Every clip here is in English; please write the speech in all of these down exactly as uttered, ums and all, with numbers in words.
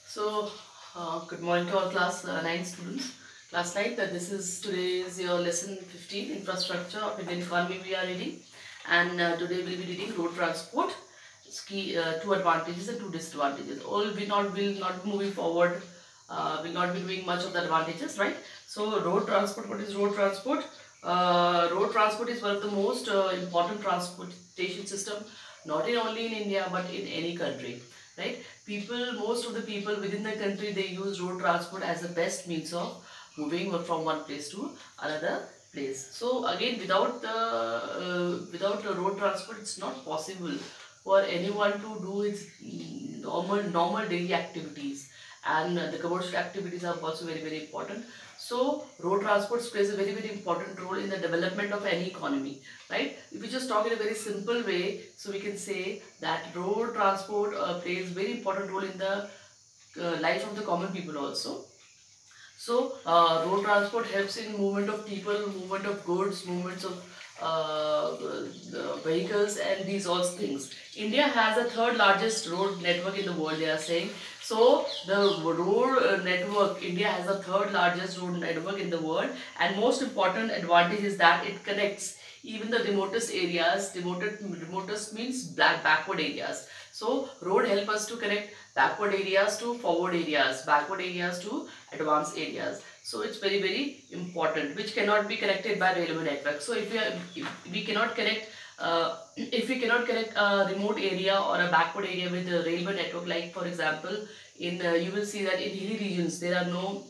So, uh, good morning to all class uh, nine students. Class nine, uh, this is today is your lesson fifteen, Infrastructure of Indian Economy we are reading. And uh, today we will be reading road transport, its key, uh, two advantages and two disadvantages. All we not will not be moving forward, uh, will not be doing much of the advantages, right? So, road transport, what is road transport? Uh, road transport is one of the most uh, important transportation system, not in only in India but in any country, right? People, most of the people within the country, they use road transport as the best means of moving from one place to another place. So again, without the uh, without the road transport, it's not possible for anyone to do its mm, normal normal daily activities, and uh, the commercial activities are also very very important. So road transport plays a very very important role in the development of any economy, right? If we just talk in a very simple way, so we can say that road transport uh, plays very important role in the uh, life of the common people also. So, uh, road transport helps in movement of people, movement of goods, movements of uh, uh, vehicles, and these all things. India has the third largest road network in the world, they are saying. So, the road uh, network, India has the third largest road network in the world, and most important advantage is that it connects even the remotest areas. Remote, remotest means black backward areas. So, road help us to connect backward areas to forward areas, backward areas to advanced areas. So it's very very important, which cannot be connected by railway network. So if we are, if we cannot connect uh, if we cannot connect a remote area or a backward area with the railway network, like for example in uh, you will see that in hilly regions there are no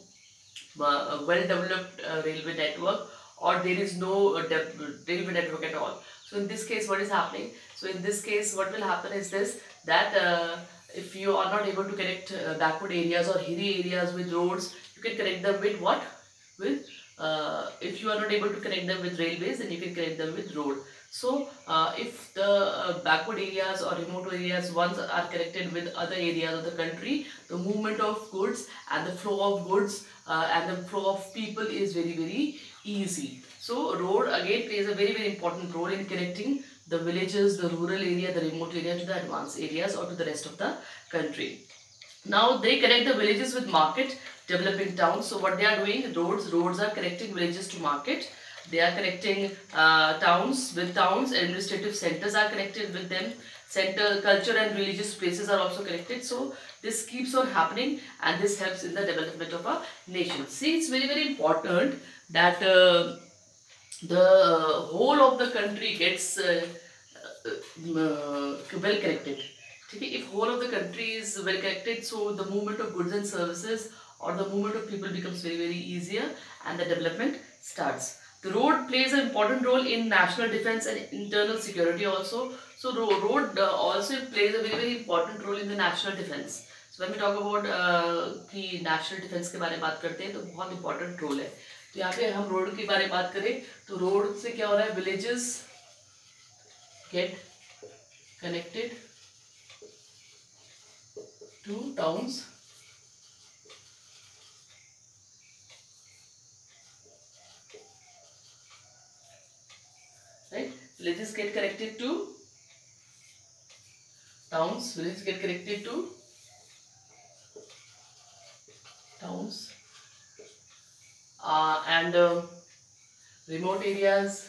uh, well developed uh, railway network, or there is no uh, railway network at all. So in this case what is happening, so in this case what will happen is this, that uh, if you are not able to connect uh, backward areas or hilly areas with roads, you can connect them with what, with uh, if you are not able to connect them with railways, then you can connect them with road. So uh, if the uh, backward areas or remote areas once are connected with other areas of the country, the movement of goods and the flow of goods uh, and the flow of people is very very easy. So road again plays a very very important role in connecting the villages, the rural area, the remote area to the advanced areas or to the rest of the country. Now they connect the villages with market, developing towns. So what they are doing, roads, roads are connecting villages to market. They are connecting uh, towns with towns, administrative centers are connected with them. Center, culture and religious places are also connected. So this keeps on happening, and this helps in the development of a nation. See, it's very very important that uh, the whole of the country gets uh, uh, uh, well connected. Okay, if whole of the country is well connected, so the movement of goods and services or the movement of people becomes very very easier, and the development starts. The road plays an important role in national defense and internal security also. So ro road uh, also plays a very very important role in the national defense. So when we talk about uh, कि national defense के बारे में बात करते हैं, तो बहुत important role है. तो यहाँ पे हम रोड के बारे में बात करें, तो रोड से क्या हो रहा है, villages get connected to towns, right? Villages get connected to towns, villages get connected to towns, uh, and uh, remote areas,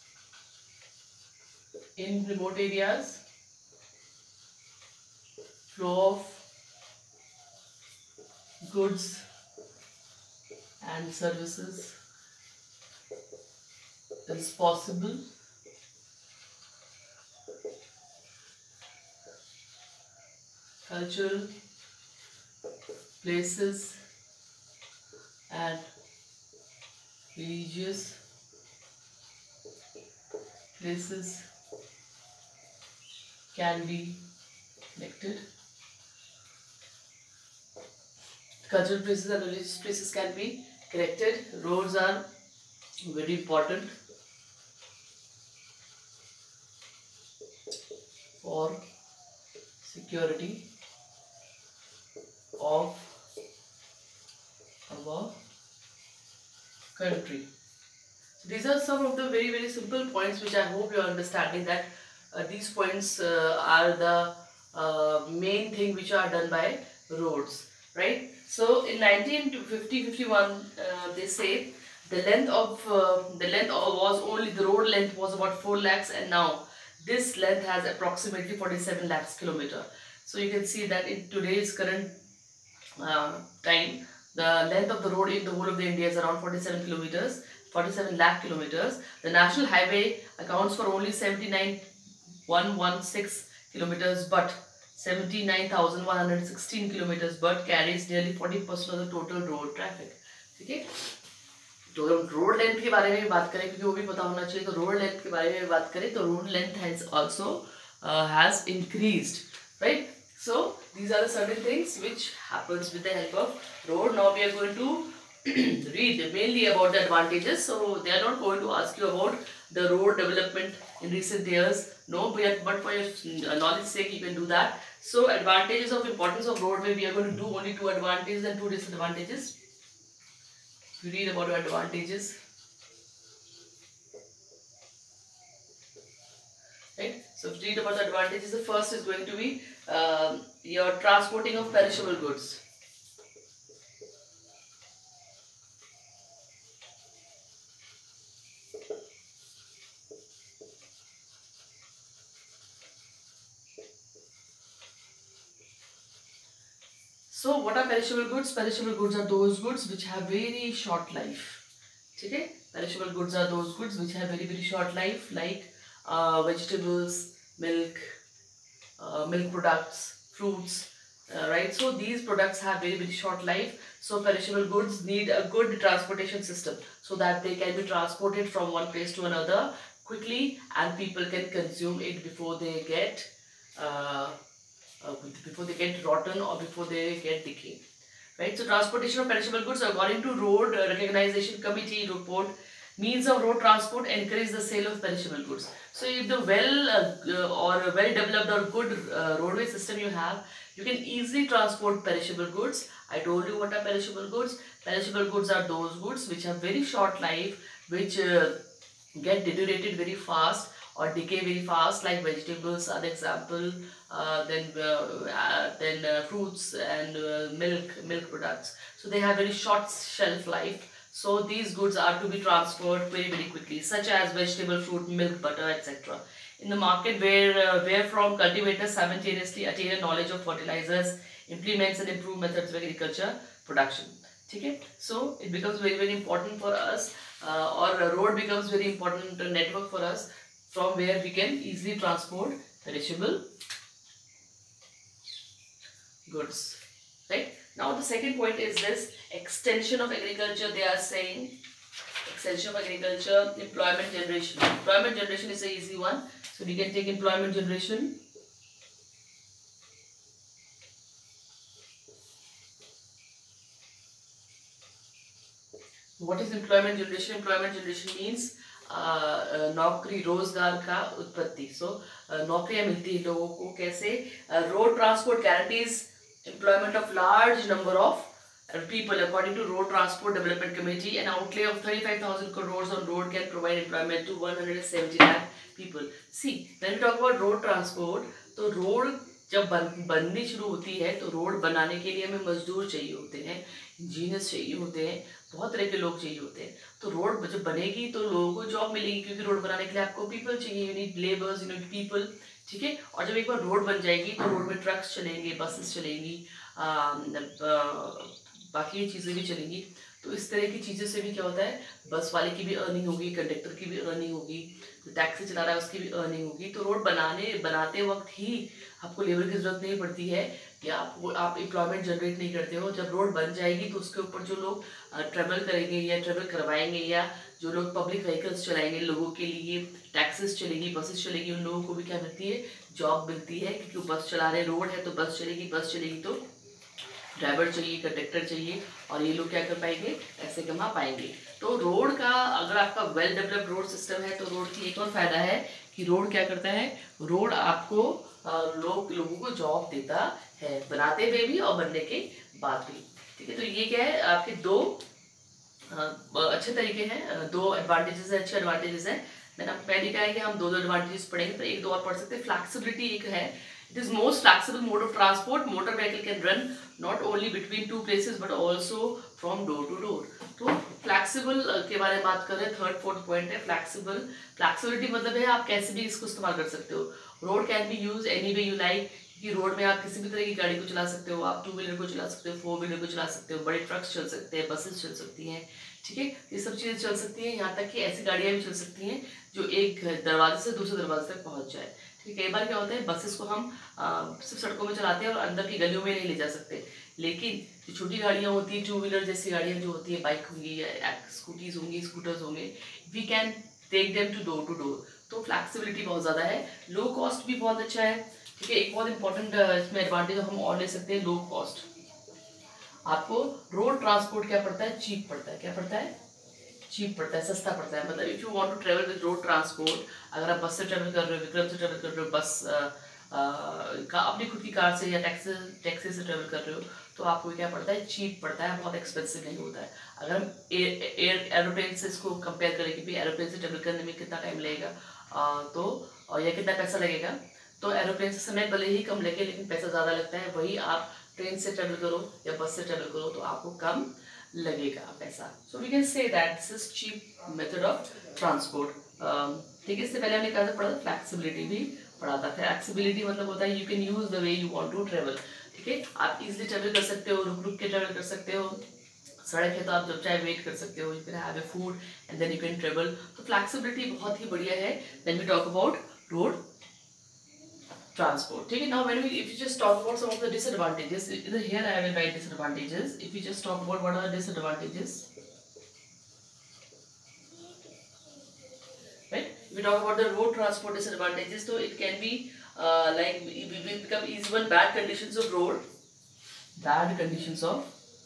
in remote areas, flow of goods and services is possible. Cultural places and religious places can be connected. Cultural places and religious places can be connected. Roads are very important for security of our country. So these are some of the very very simple points which I hope you are understanding, that uh, these points uh, are the uh, main thing which are done by roads. right? So in nineteen fifty fifty-one, uh, they say the length of uh, the length of was only the road length was about four lakhs, and now this length has approximately forty-seven lakhs kilometer. So you can see that in today's current uh, time, the length of the road in the whole of the India is around forty-seven kilometers, forty-seven lakh kilometers. The national highway accounts for only seventy-nine thousand one hundred sixteen kilometers, but seventy-nine thousand one hundred sixteen kilometers, but carries nearly forty percent of the total road traffic. ठीक है, तो हम road length के बारे में बात करें, क्योंकि वो भी पता होना चाहिए, तो रोड लेंथ के बारे में बात करें तो road length has also has increased, right? So these are the certain things which happens with the help of road. Now we are going to read mainly about the advantages. So they are not going to ask you about the road development in recent years. No, but for your knowledge sake you can do that. So advantages of importance of roadway, we are going to do only two advantages and two disadvantages. You read about your advantages. Right? So if you read about the advantages, the first is going to be uh, your transporting of perishable goods. So what are perishable goods? Perishable goods are those goods which have very short life. Okay? Perishable goods are those goods which have very very short life, like uh, vegetables, milk, uh, milk products, fruits, uh, right? So these products have very very short life. So perishable goods need a good transportation system so that they can be transported from one place to another quickly, and people can consume it before they get uh, uh, before they get rotten or before they get decay, right? So transportation of perishable goods, according to Road Recognition Committee report, means of road transport encourage the sale of perishable goods. So if the well uh, or well developed or good uh, roadway system you have, you can easily transport perishable goods. I told you what are perishable goods. Perishable goods are those goods which have very short life, which uh, get deteriorated very fast or decay very fast, like vegetables are the example, uh, then uh, uh, then uh, fruits and uh, milk milk products. So they have very short shelf life. So these goods are to be transferred very very quickly, such as vegetable, fruit, milk, butter, et cetera. In the market where uh, where from cultivators simultaneously attain a knowledge of fertilizers, implements and improve methods of agriculture production. Okay? So it becomes very very important for us, uh, or a road becomes very important network for us, from where we can easily transport perishable goods, right? Now the second point is this extension of agriculture. They are saying extension of agriculture, employment generation. Employment generation is an easy one, so we can take employment generation. What is employment generation? Employment generation means नौकरी रोजगार का उत्पत्ति. सो नौकरियां मिलती है लोगों को कैसे? Road transport guarantees employment of large number of people. According to Road Transport Development Committee, an outlay of thirty-five thousand crores on road can provide employment to one hundred seventy lakh people. See, when we talk about road transport, तो road जब बन बननी शुरू होती है तो road बनाने के लिए हमें मजदूर चाहिए होते हैं, इंजीनियर्स चाहिए होते हैं, बहुत तरह के लोग चाहिए होते हैं. तो रोड जब बनेगी तो लोगों को जॉब मिलेगी, क्योंकि रोड बनाने के लिए आपको पीपल चाहिए, you need labours, you need people. ठीक है. और जब एक बार रोड बन जाएगी तो रोड में ट्रक्स चलेंगे, बसेस चलेंगी, आ, आ, बाकी चीज़ें भी चलेंगी. तो इस तरह की चीज़ों से भी क्या होता है, बस वाले की भी अर्निंग होगी, कंडक्टर की भी अर्निंग होगी, जो टैक्सी चला रहा है उसकी भी अर्निंग होगी. तो रोड बनाने बनाते वक्त ही आपको लेबर की ज़रूरत नहीं पड़ती है, या आप आप एम्प्लॉयमेंट जनरेट नहीं करते हो. जब रोड बन जाएगी तो उसके ऊपर जो लोग ट्रेवल करेंगे या ट्रेवल करवाएंगे, या जो लोग पब्लिक व्हीकल्स चलाएंगे, लोगों के लिए टैक्सीज चलेगी, बसेस चलेगी, उन लोगों को भी क्या मिलती है, जॉब मिलती है. क्योंकि वो बस चला रहे, रोड है तो बस चलेगी, बस चलेगी तो ड्राइवर चाहिए, कंडक्टर चाहिए, और ये लोग क्या कर पाएंगे, पैसे कमा पाएंगे. तो रोड का, अगर आपका वेल डेवलप्ड रोड सिस्टम है तो रोड की एक और फायदा है कि रोड क्या करता है, रोड आपको लोग लोगों को जॉब देता है, बनाते हुए भी और बनने के बाद भी. ठीक है. तो ये क्या है, आपके दो अच्छे तरीके हैं, दो एडवांटेजेस हैं, अच्छे एडवांटेजेस हैं. मैंने आपको पहले कहा है कि हम दो दो एडवांटेजेस पढ़ेंगे, तो एक दो और पढ़ सकते हैं. फ्लैक्सिबिलिटी एक है, It is most flexible mode of transport. Motor vehicle can run not only between two places but also from door to door. तो फ्लैक्सिबल के बारे में बात कर रहे हैं. थर्ड फोर्थ पॉइंट है फ्लैक्सिबल. फ्लैक्सिबिलिटी मतलब है आप कैसे भी इसको इस्तेमाल कर सकते हो. Road can be use any way you like. कि रोड में आप किसी भी तरह की गाड़ी को चला सकते हो. आप टू व्हीलर को चला सकते हो, फोर व्हीलर को चला सकते हो, बड़े ट्रक्स चल सकते हैं, बसेस चल सकती हैं. ठीक है, ये सब चीज़ें चल सकती हैं. यहाँ तक कि ऐसी गाड़ियाँ भी चल सकती हैं जो एक दरवाजे से दूसरे दरवाजे तक पहुँच जाए. ठीक है, कई बार क्या होता है बसेस को हम आ, सिर्फ सड़कों में चलाते हैं और अंदर की गलियों में नहीं ले जा सकते. लेकिन जो छोटी गाड़ियाँ होती हैं, टू व्हीलर जैसी गाड़ियाँ जो होती है, बाइक होंगी या स्कूटीज होंगी, स्कूटर्स होंगे, we can take them to door to door. तो फ्लैक्सिबिलिटी बहुत ज़्यादा है. लो कॉस्ट भी बहुत अच्छा है. ठीक है, एक बहुत इंपॉर्टेंट इसमें एडवांटेज हम और ले सकते हैं, लो कॉस्ट. आपको रोड ट्रांसपोर्ट क्या पड़ता है? चीप पड़ता है. क्या पड़ता है? चीप पड़ता है, सस्ता पड़ता है. मतलब if you want to travel with road transport, अगर आप बस से ट्रेवल कर रहे हो, विक्रम से ट्रेवल कर रहे हो, बस आ, का अपनी खुद की कार से या टैक्सी टैक्सी से ट्रेवल कर रहे हो, तो आपको क्या पड़ता है? चीप पड़ता है, बहुत एक्सपेंसिव नहीं होता है. अगर हम एयर एरोप्लेन से इसको कंपेयर करें कि भाई एरोप्लेन से ट्रेवल करने में कितना टाइम लगेगा, तो और या कितना पैसा लगेगा, तो एरोप्लेन से समय भले ही कम लगे लेकिन पैसा ज़्यादा लगता है. वही आप ट्रेन से ट्रेवल करो या बस से ट्रेवल करो तो आपको कम लगेगा पैसा. So we can say that this is cheap method of transport. ठीक है, इससे पहले हमने कहा था पढ़ा था फ्लैक्सिबिलिटी भी पढ़ा था. फ्लैक्सिबिलिटी मतलब होता है you can use the way you want to travel. ठीक है, आप इजीली ट्रेवल कर सकते हो, रुक रुक के ट्रेवल कर सकते हो. सड़क है तो आप जब चाहे वेट कर सकते हो. You can have a food and then you can travel. तो फ्लैक्सिबिलिटी बहुत ही बढ़िया है. Then we talk about road transport. ठीक है, now when we if you just talk about some of the disadvantages, here I will write disadvantages. If you just talk about what are the disadvantages, right? If we talk about the road transport disadvantages, so it can be uh, like we will become easy one, bad conditions of road, bad conditions of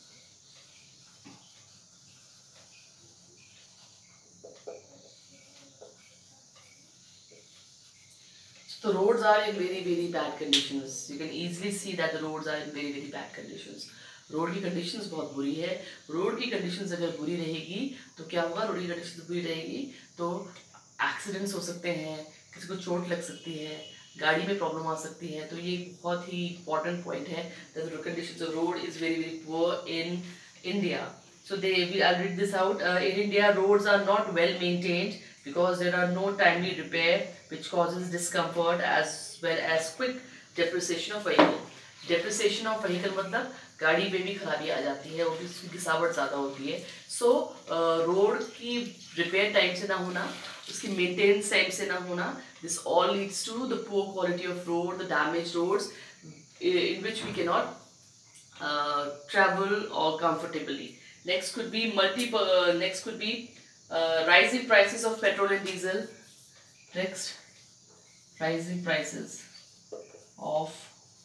So roads are in very very bad conditions. You can easily see that the roads are in very very bad conditions. Road की conditions बहुत बुरी है. Road की conditions अगर बुरी रहेगी तो क्या होगा? रोड की कंडीशंस बुरी रहेगी तो एक्सीडेंट्स हो सकते हैं, किसी को चोट लग सकती है, गाड़ी में प्रॉब्लम आ सकती है. तो ये बहुत ही इंपॉर्टेंट पॉइंट है. The conditions of road is very very poor in India. So they we I'll read this out. Uh, in India, roads are not well maintained because there are no timely repair, which causes discomfort as well as quick depreciation of vehicle. Depreciation of vehicle मतलब गाड़ी में भी खराबी आ जाती है, वो भी उसकी घिसावट ज़्यादा होती है. सो रोड की रिपेयर टाइम से ना होना, उसकी मेंटेनेंस टाइम से ना होना, this all leads to the poor quality of road, the damage roads in which we cannot uh, travel or comfortably. Next could be multiple. Uh, next could be uh, rising prices of petrol and diesel. Next, rising prices of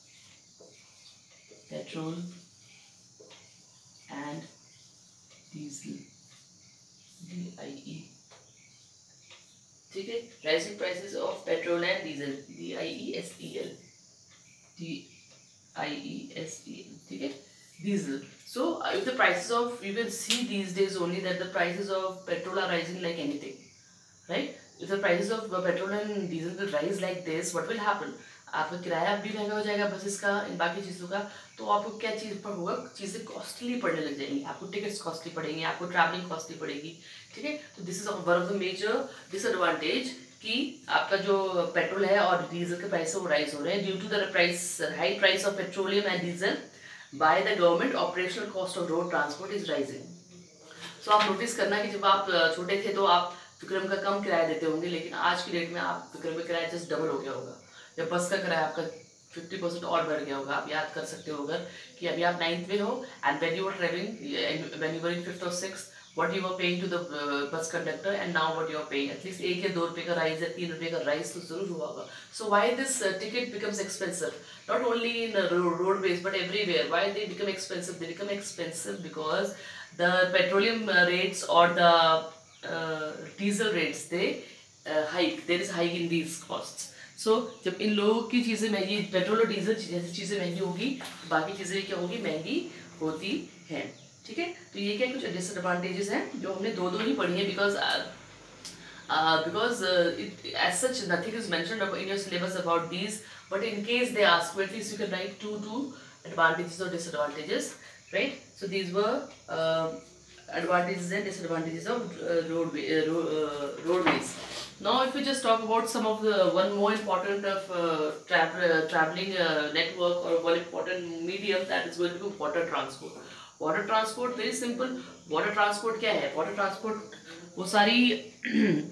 petrol and diesel. D I E. ठीक है, rising prices of petrol and diesel. D I E S E L. D I E S E L. ठीक है, diesel. So uh, if the prices of, you can see these days only that the prices of petrol are rising like anything, right? If the prices of uh, petrol and diesel will rise like this, what will happen? आपका किराया भी महंगा हो जाएगा buses का, इन बाकी चीज़ों का. तो आपको क्या चीज़ पर होगा? चीज़ें कॉस्टली पड़ने लग जाएंगी. आपको टिकट्स कॉस्टली पड़ेंगे, आपको ट्रैवलिंग कॉस्टली पड़ेगी. ठीक है, तो this is one of the major disadvantage कि आपका जो पेट्रोल है और डीजल के प्राइस है वो राइज हो रहे हैं due to the price high price of petroleum and diesel by the government. Operational cost of road transport is rising. So आप नोटिस करना कि जब आप छोटे थे तो आप विक्रम का कम किराया देते होंगे, लेकिन आज की डेट में आप विक्रम का किराया जस्ट डबल हो गया होगा, या बस का किराया आपका फिफ्टी परसेंट और बढ़ गया होगा. आप याद कर सकते हो अगर कि अभी आप नाइन्थ में हो and when you were travelling when you were in fifth और sixth, what you were paying to the uh, bus conductor and now what you are paying, at least एक या दो रुपए का राइज या तीन रुपए का राइज तो जरूर हुआ होगा. So why this uh, ticket becomes expensive? Not only in uh, roadways but everywhere. Why they become expensive? They become expensive because the petroleum uh, rates or the uh, diesel rates they uh, hike. There is hike in these costs. So जब इन लोगों की चीज़ें महंगी, petrol और diesel जैसी चीज़ें महंगी होगी, बाकी चीज़ें क्या होगी? महंगी होती हैं. ठीक है, तो ये क्या कुछ डिसएडवांटेजेस हैं जो हमने दो दो ही पढ़ी है. Because because as such nothing is mentioned in your syllabus about these but in case they ask you, at least you can write two two advantages or disadvantages, right? So these were uh, advantages and disadvantages of uh, roadway, uh, ro uh, roadways. Now if we just talk about some of the one more important of uh, tra uh, traveling uh, network or one important medium, that is going to be water transport. Water transport, very simple. Water transport क्या है? Water transport वो सारी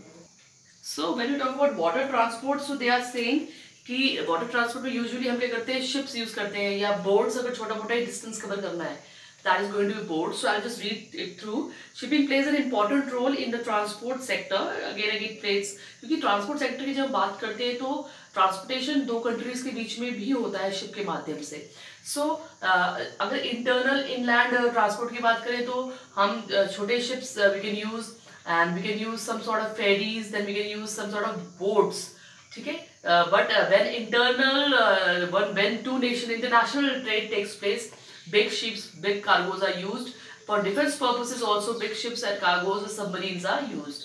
so when you talk about water transport, so they are saying कि water transport में usually हम क्या करते हैं, ships use करते हैं या boats, अगर छोटा मोटा distance cover करना है, that is going to be boats. So I'll just read it through. Shipping plays an important role in the transport sector. Again again plays, क्योंकि transport sector की जब हम बात करते हैं तो transportation दो countries के बीच में भी होता है ship के माध्यम से. So uh, अगर internal inland transport की बात करें तो हम uh, छोटे ships uh, we can use, and we can use some sort of ferries, then we can use some sort of boats, ठीक है? uh, but uh, when internal uh, when, when two nation international trade takes place, big ships, big cargoes are used. For defense purposes also, big ships and cargoes and submarines are used.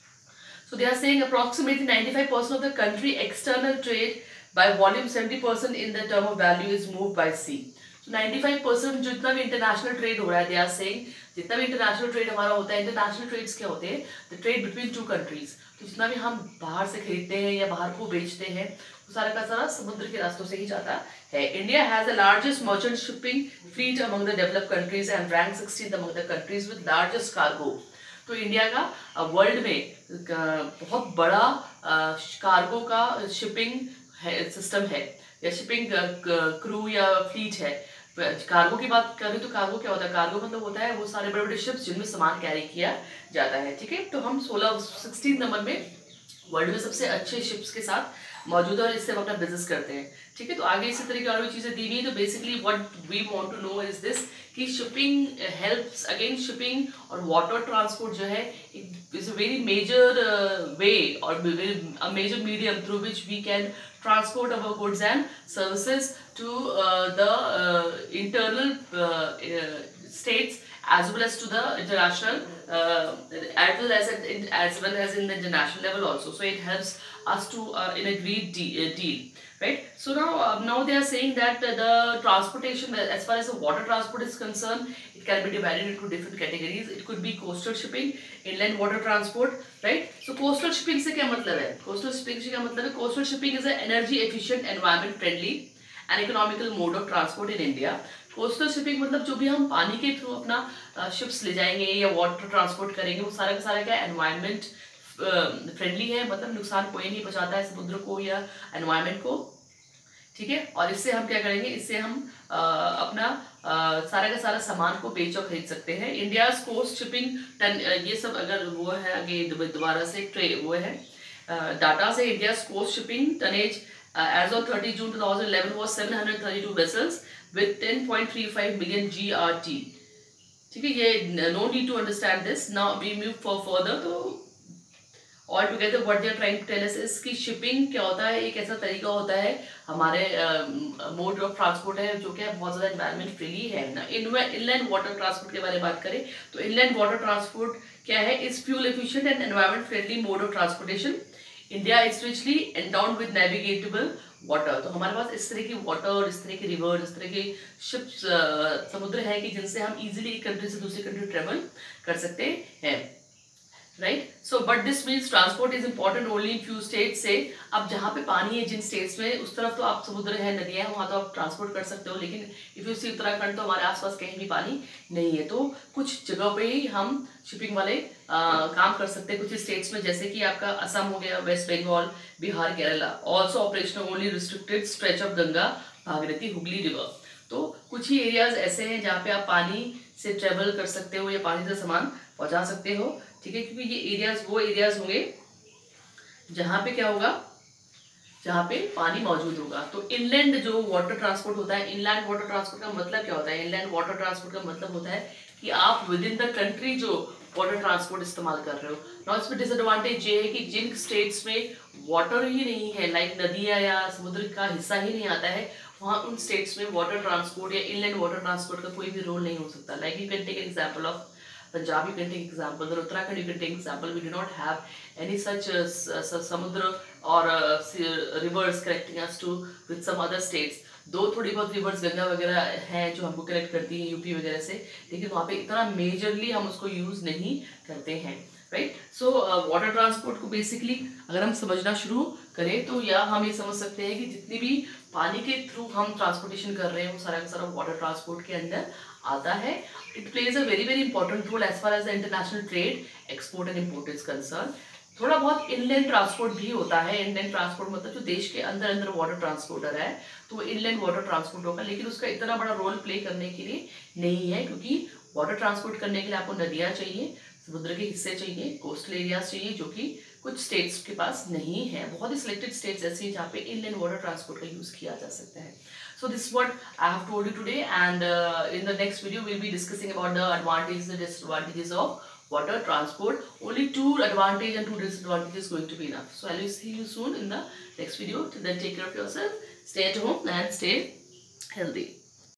So they are saying approximately ninety-five percent of the country external trade by volume, seventy percent in the term of value is moved by sea. So ninety-five percent जितना भी international trade हो रहा है, they are saying जितना भी international trade हमारा होता है, international trades क्या होते हैं? The trade between two countries. तो जितना भी हम बाहर से खरीदते हैं या बाहर को बेचते हैं, वो सारा का सारा समुद्र के रास्तों से ही जाता है. India has the largest merchant shipping fleet among the developed countries and ranks sixteenth among the countries with largest cargo. तो इंडिया का वर्ल्ड में बहुत बड़ा कार्गो का शिपिंग सिस्टम है या शिपिंग क्रू या फ्लीट है. कार्गो की बात करें तो कार्गो क्या होता है? कार्गो मतलब होता है वो सारे बड़े बड़े शिप्स जिनमें सामान कैरी किया जाता है, ठीक है? तो हम सोलह सिक्सटीन नंबर में वर्ल्ड में सबसे अच्छे शिप्स के साथ मौजूद है और इससे हम अपना बिजनेस करते हैं, ठीक है? तो आगे इसी तरह की और भी चीज़ें दी हुई है. तो basically what we want to know is this कि शिपिंग हेल्प्स अगेन, शिपिंग और वाटर ट्रांसपोर्ट जो है is a very major way और a major medium through which we can transport our goods and services to uh, the uh, internal uh, uh, states as well as to the international uh, as well as in, as well as in the international level also. So it helps us to uh, in a great de uh, deal, right? So now uh, now they are saying that uh, the transportation, as far as the water transport is concerned, it can be divided into different categories. It could be coastal shipping, inland water transport, right? So coastal shipping से क्या मतलब है? Coastal shipping से क्या मतलब है? Coastal shipping is an energy efficient, environment friendly and economical mode of transport in India. Coastal shipping मतलब जो भी हम पानी के थ्रू अपना शिप्स ले जाएंगे या वाटर ट्रांसपोर्ट करेंगे, वो सारा का सारा क्या एनवायरनमेंट फ्रेंडली है, मतलब नुकसान कोई नहीं पहुंचाता है समुद्र को या एनवायरनमेंट को, ठीक है? और इससे हम क्या करेंगे? इससे हम आ, अपना आ, सारा का सारा सामान को बेच और खरीद सकते हैं. इंडिया कोस्ट शिपिंग टन, ये सब अगर वो है आगे दोबारा से ट्रे वो है डाटा से, India coast shipping tonnage as of thirty June two thousand eleven was seven hundred thirty two vessels with ten point three five million G R T, ठीक है? ये no need to understand this. Now we move for further. तो all together what they are trying to tell us is कि shipping क्या होता है? एक ऐसा तरीका होता है हमारे मोड ऑफ ट्रांसपोर्ट है जो क्या बहुत ज़्यादा एनवायरनमेंट फ्रेंडली है ना. इनलैंड वाटर ट्रांसपोर्ट के बारे में बात करें तो इनलैंड वाटर ट्रांसपोर्ट क्या है? Is fuel efficient and environment friendly mode of transportation. India is richly endowed with navigable water. तो हमारे पास इस तरह की वाटर, इस तरह की रिवर, इस तरह के शिप्स समुद्र है कि जिनसे हम इजीली एक कंट्री से दूसरी कंट्री ट्रेवल कर सकते हैं, right? So but this means transport is important only in few states से. अब जहाँ पे पानी है जिन स्टेट्स में, उस तरफ तो आप समुद्र है, नदियाँ हैं, वहाँ तो आप ट्रांसपोर्ट कर सकते हो. लेकिन इफ यू सी उत्तराखंड, तो हमारे आसपास कहीं भी पानी नहीं है. तो कुछ जगह पे ही हम शिपिंग वाले आ, काम कर सकते हैं कुछ स्टेट्स में, जैसे कि आपका असम हो गया, West Bengal, Bihar, Kerala. Also operational only restricted stretch of Ganga, Bhagirathi, Hooghly river. तो कुछ ही एरियाज ऐसे हैं जहाँ पे आप पानी से ट्रेवल कर सकते हो या पानी से सामान पहुँचा सकते हो, ठीक है? क्योंकि ये एरियाज वो एरियाज होंगे जहाँ पे क्या होगा? जहाँ पे पानी मौजूद होगा. तो इनलैंड जो वाटर ट्रांसपोर्ट होता है, इनलैंड वाटर ट्रांसपोर्ट का मतलब क्या होता है? इनलैंड वाटर ट्रांसपोर्ट का मतलब होता है कि आप विद इन द कंट्री जो वाटर ट्रांसपोर्ट इस्तेमाल कर रहे हो. ना इसमें डिसएडवांटेज ये है कि जिन स्टेट्स में वाटर ही नहीं है, लाइक नदियाँ या समुद्र का हिस्सा ही नहीं आता है, वहाँ उन स्टेट्स में वाटर ट्रांसपोर्ट या इनलैंड वाटर ट्रांसपोर्ट का कोई भी रोल नहीं हो सकता. Like you can take example of Punjab you can take example, then Uttarakhand you can take example. We do not have any such uh, samudra or uh, rivers connecting us to with some other states. दो थोड़ी बहुत reverse Ganga वगैरह हैं जो हमको connect करती हैं UP वगैरह से, लेकिन वहाँ पे इतना मेजरली हम उसको यूज़ नहीं करते हैं, राइट. सो वाटर ट्रांसपोर्ट को बेसिकली अगर हम समझना शुरू करें तो या हम ये समझ सकते हैं कि जितनी भी पानी के थ्रू हम ट्रांसपोर्टेशन कर रहे हैं वो सारा का सारा वाटर ट्रांसपोर्ट के अंदर आता है. It plays a very very important role as far as the international trade, export and import is concern. थोड़ा बहुत इनलैंड ट्रांसपोर्ट भी होता है. इनलैंड ट्रांसपोर्ट मतलब जो देश के अंदर अंदर वाटर ट्रांसपोर्टर है तो वो इनलैंड वाटर ट्रांसपोर्ट होगा, लेकिन उसका इतना बड़ा रोल प्ले करने के लिए नहीं है, क्योंकि वाटर ट्रांसपोर्ट करने के लिए आपको नदियाँ चाहिए, समुद्र के हिस्से चाहिए, कोस्टल एरियाज चाहिए, जो कि कुछ स्टेट्स के पास नहीं है. बहुत ही सिलेक्टेड स्टेट्स ऐसी हैं जहाँ पे इनलैंड वाटर ट्रांसपोर्ट का यूज़ किया जा सकता है. So this is what I have told you today, and uh, in the next video we'll be discussing about the advantages and disadvantages of water transport. Only two advantages and two disadvantages going to be enough. So I will see you soon in the next video. Till then, take care of yourself, stay at home and stay healthy.